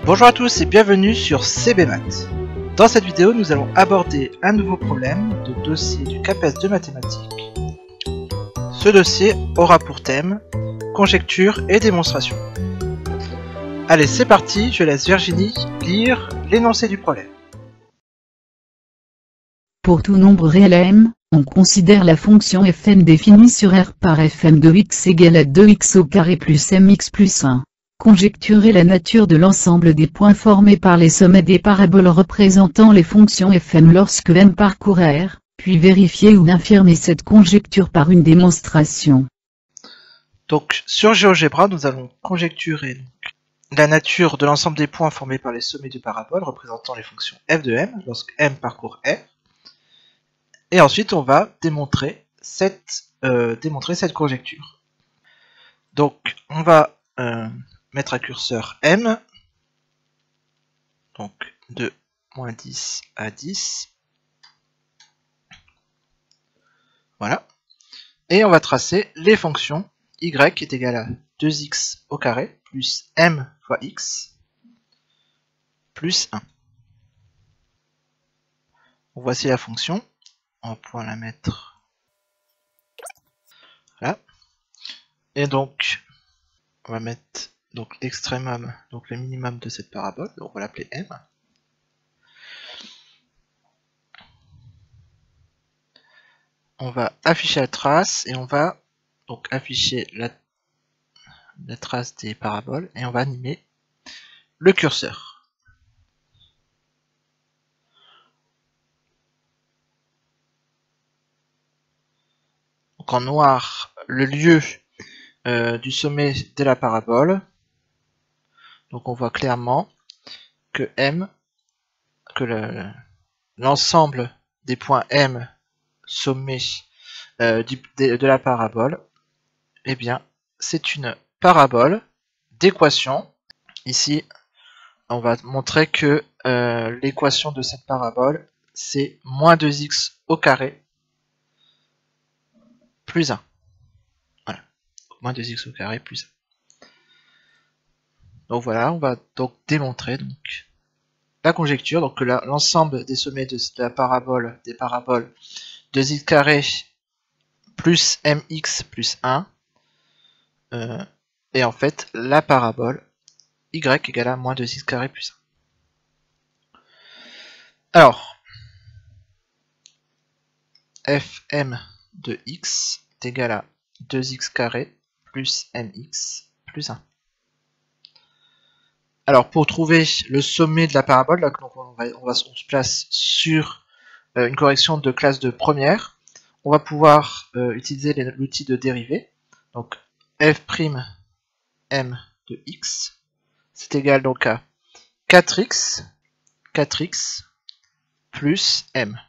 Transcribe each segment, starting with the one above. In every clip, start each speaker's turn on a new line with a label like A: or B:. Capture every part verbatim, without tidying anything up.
A: Bonjour à tous et bienvenue sur C B Math. Dans cette vidéo, nous allons aborder un nouveau problème de dossier du CAPES de mathématiques. Ce dossier aura pour thème conjecture et démonstration. Allez, c'est parti, je laisse Virginie lire l'énoncé du problème.
B: Pour tout nombre réel M, on considère la fonction fm définie sur R par fm de x égale à deux x au carré plus mx plus un. Conjecturer la nature de l'ensemble des points formés par les sommets des paraboles représentant les fonctions fm lorsque m parcourt R, puis vérifier ou infirmer cette conjecture par une démonstration.
A: Donc sur GeoGebra, nous allons conjecturer donc, la nature de l'ensemble des points formés par les sommets de paraboles représentant les fonctions f de m lorsque m parcourt R. Et ensuite on va démontrer cette, euh, démontrer cette conjecture. Donc on va euh, mettre un curseur M, donc de moins dix à dix, voilà, et on va tracer les fonctions y est égal à deux x au carré plus m fois x plus un. Donc, voici la fonction, on va pouvoir la mettre là, et donc on va mettre donc l'extrémum, donc le minimum de cette parabole, donc on va l'appeler m. On va afficher la trace et on va donc afficher la, la trace des paraboles et on va animer le curseur. Donc en noir, le lieu euh, du sommet de la parabole. Donc on voit clairement que M, que l'ensemble le, des points M sommés euh, du, de, de la parabole, eh bien c'est une parabole d'équation. Ici, on va montrer que euh, l'équation de cette parabole, c'est moins deux x au carré plus un. Voilà, moins deux x au carré plus un. Donc voilà, on va donc démontrer donc la conjecture, donc que l'ensemble des sommets de, de la parabole, des paraboles deux x carré plus mx plus un, euh, et en fait la parabole y égale à moins deux x carré plus un. Alors, fm de x est égal à deux x carré plus mx plus un. Alors pour trouver le sommet de la parabole, là, donc on, va, on, va, on se place sur euh, une correction de classe de première, on va pouvoir euh, utiliser l'outil de dérivée. Donc f' m de x, c'est égal donc à quatre x, quatre x plus m.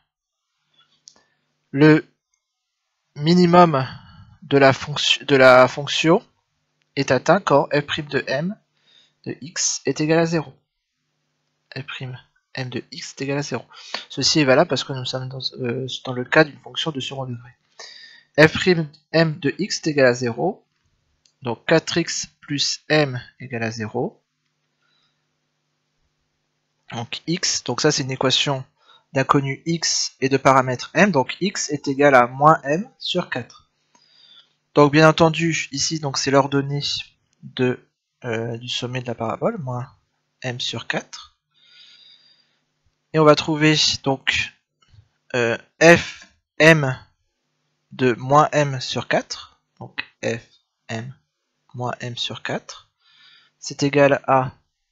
A: Le minimum de la, fonction, de la fonction est atteint quand f' de m de x est égal à zéro. f' m de x est égal à zéro. Ceci est valable parce que nous sommes dans, euh, dans le cas d'une fonction de second degré. f' m de x est égal à zéro. Donc quatre x plus m égale à zéro. Donc x, donc ça c'est une équation d'inconnu x et de paramètre m, donc x est égal à moins m sur quatre. Donc bien entendu, ici donc c'est l'ordonnée de euh, du sommet de la parabole, moins m sur quatre. Et on va trouver donc euh, fm de moins m sur quatre, donc fm moins m sur quatre, c'est égal à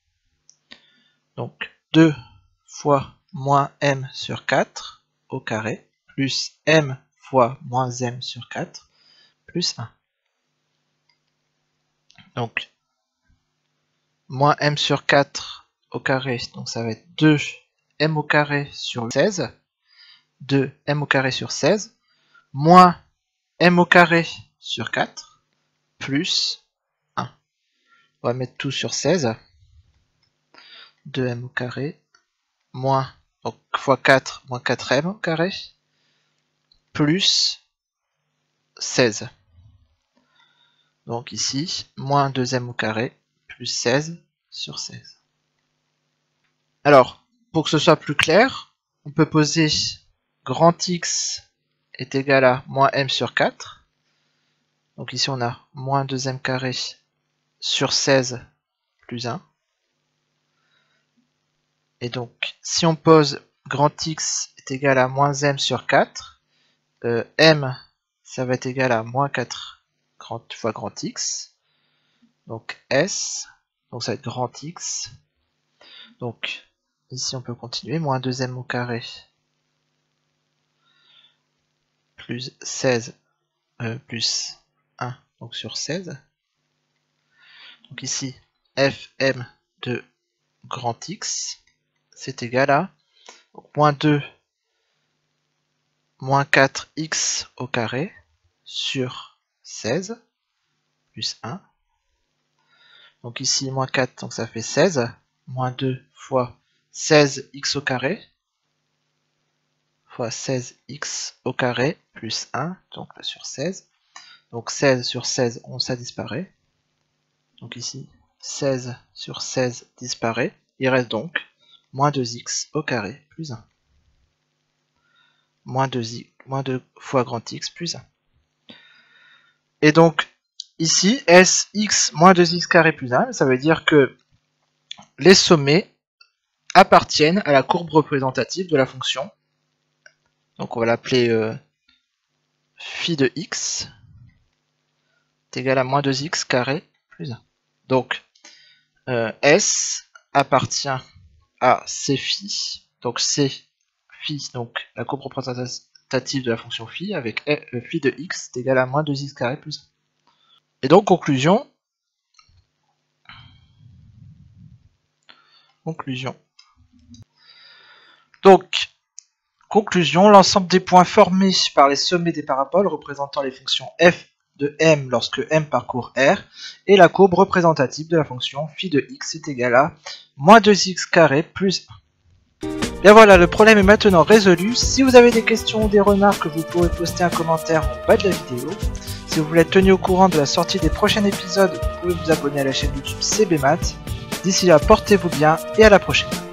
A: donc deux fois moins m sur quatre au carré, plus m fois moins m sur quatre, plus un. Donc, moins m sur quatre au carré, donc ça va être deux m au carré sur seize, deux m au carré sur seize, moins m au carré sur quatre, plus un. On va mettre tout sur seize, deux m au carré, moins, donc fois quatre, moins quatre m au carré, plus seize. Donc ici, moins deux m au carré, plus seize sur seize. Alors, pour que ce soit plus clair, on peut poser grand X est égal à moins M sur quatre. Donc ici on a moins deux M carré sur seize plus un. Et donc, si on pose grand X est égal à moins M sur quatre, euh, M, ça va être égal à moins quatre grand, fois grand X. Donc S, donc ça va être grand X. Donc, ici on peut continuer, moins deux M au carré plus seize euh, plus un, donc sur seize. Donc ici, Fm de grand X, c'est égal à donc, moins deux moins quatre X au carré sur seize plus un. Donc ici, moins quatre, donc ça fait seize, moins deux fois seize X au carré, fois seize X au carré, plus un, donc là sur seize. Donc seize sur seize, on, ça disparaît. Donc ici, seize sur seize disparaît. Il reste donc moins deux X au carré, plus un. Moins deux, moins deux fois grand X, plus un. Et donc, ici, S, X, moins deux X carré plus un, ça veut dire que les sommets appartiennent à la courbe représentative de la fonction. Donc on va l'appeler euh, phi de X est égal à moins deux X carré plus un. Donc, euh, S appartient à C phi, donc C phi, donc la courbe représentative de la fonction phi, avec euh, phi de X est égal à moins deux X carré plus un. Et donc, conclusion, conclusion. Donc, conclusion, l'ensemble des points formés par les sommets des paraboles représentant les fonctions f de m lorsque m parcourt R et la courbe représentative de la fonction phi de x est égale à moins deux x carré plus un. Bien voilà, le problème est maintenant résolu. Si vous avez des questions ou des remarques, vous pouvez poster un commentaire en bas de la vidéo. Si vous voulez être tenu au courant de la sortie des prochains épisodes, vous pouvez vous abonner à la chaîne YouTube C B Math. D'ici là, portez-vous bien et à la prochaine.